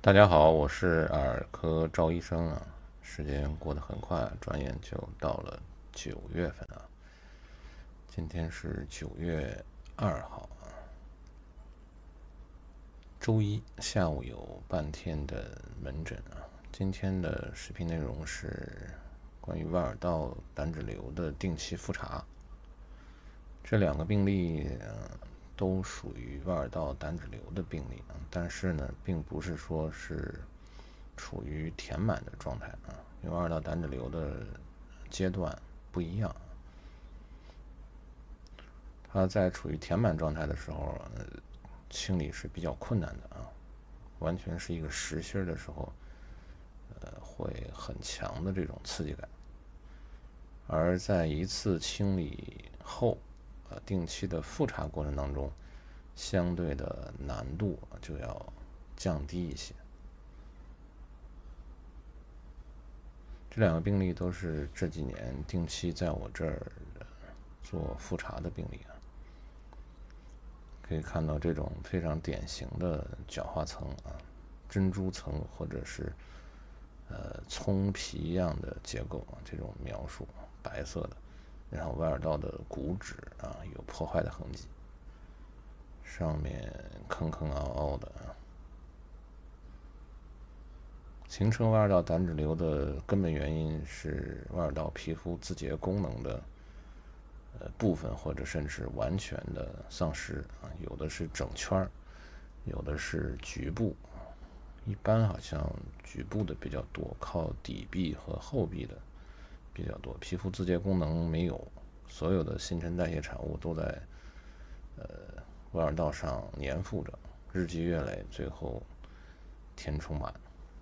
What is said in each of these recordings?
大家好，我是耳科赵医生啊。时间过得很快，转眼就到了9月份啊。今天是9月2号啊，周一下午有半天的门诊啊。今天的视频内容是关于外耳道胆脂瘤的定期复查。这两个病例都属于外耳道胆脂瘤的病例啊，但是呢，并不是说是处于填满的状态啊，因为外耳道胆脂瘤的阶段不一样。它在处于填满状态的时候，清理是比较困难的啊，完全是一个实心的时候，会很强的这种刺激感。而在一次清理后，定期的复查过程当中，相对的难度就要降低一些。这两个病例都是这几年定期在我这儿做复查的病例啊。可以看到这种非常典型的角化层啊，珍珠层或者是葱皮一样的结构啊，这种描述，白色的，然后外耳道的骨质啊有破坏的痕迹，上面坑坑凹凹的啊。形成外耳道胆脂瘤的根本原因是外耳道皮肤自洁功能的部分或者甚至完全的丧失啊，有的是整圈，有的是局部，一般好像局部的比较多，靠底壁和后壁的比较多，皮肤自洁功能没有，所有的新陈代谢产物都在外耳道上粘附着，日积月累，最后填充满。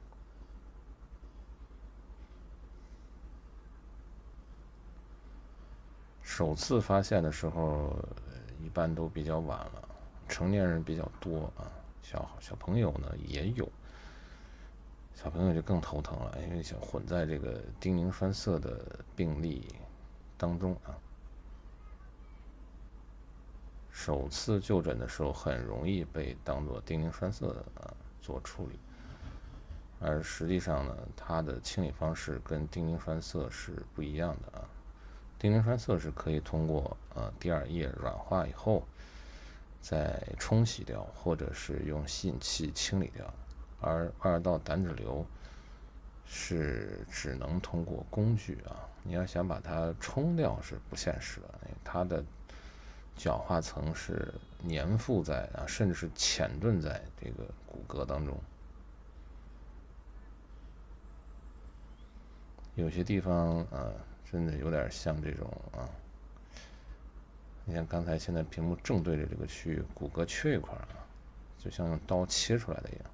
首次发现的时候，一般都比较晚了，成年人比较多啊，小朋友呢也有，小朋友就更头疼了，因为想混在这个丁宁栓塞的病例当中啊。首次就诊的时候，很容易被当作丁宁栓塞做处理，而实际上呢，它的清理方式跟丁宁栓塞是不一样的啊。丁宁栓塞是可以通过第二液软化以后再冲洗掉，或者是用吸引器清理掉，而外耳道胆脂瘤是只能通过工具啊，你要想把它冲掉是不现实的，它的角化层是粘附在啊，甚至是潜遁在这个骨骼当中。有些地方真的有点像这种啊，你像刚才现在屏幕正对着这个区域，骨骼缺一块啊，就像用刀切出来的一样。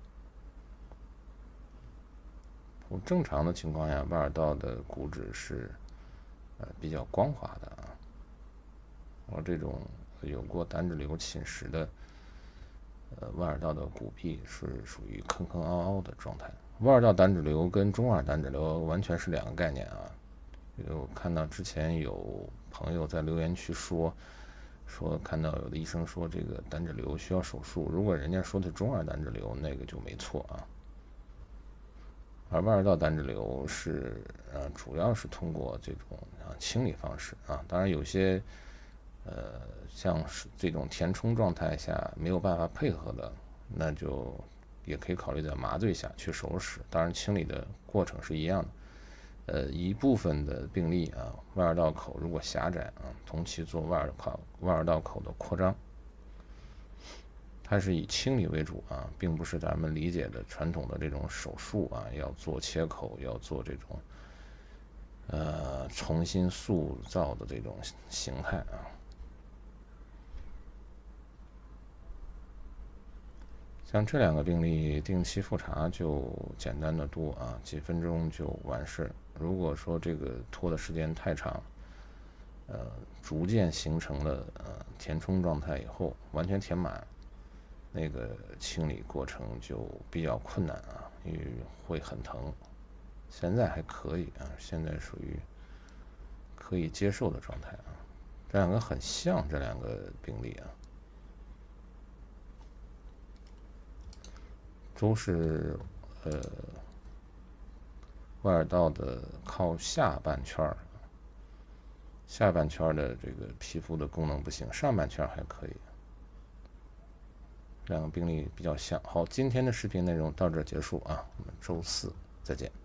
正常的情况下，外耳道的骨质是比较光滑的啊，而这种有过胆脂瘤侵蚀的外耳道的骨壁是属于坑坑凹凹的状态。外耳道胆脂瘤跟中耳胆脂瘤完全是两个概念啊。我看到之前有朋友在留言区说看到有的医生说这个胆脂瘤需要手术，如果人家说的中耳胆脂瘤，那个就没错啊。而外耳道胆脂瘤是主要是通过这种清理方式啊，当然有些像是这种填充状态下没有办法配合的，那就也可以考虑在麻醉下去手使，当然清理的过程是一样的。一部分的病例啊，外耳道口如果狭窄啊，同期做外耳道口的扩张，它是以清理为主啊，并不是咱们理解的传统的这种手术啊，要做切口，要做这种重新塑造的这种形态啊。像这两个病例，定期复查就简单的多啊，几分钟就完事。如果说这个拖的时间太长，逐渐形成了填充状态以后，完全填满，那个清理过程就比较困难啊，因为会很疼。现在还可以啊，现在属于可以接受的状态啊。这两个很像，这两个病例啊。都是外耳道的靠下半圈的这个皮肤的功能不行，上半圈还可以。两个病例比较像。好，今天的视频内容到这儿结束啊，我们周4再见。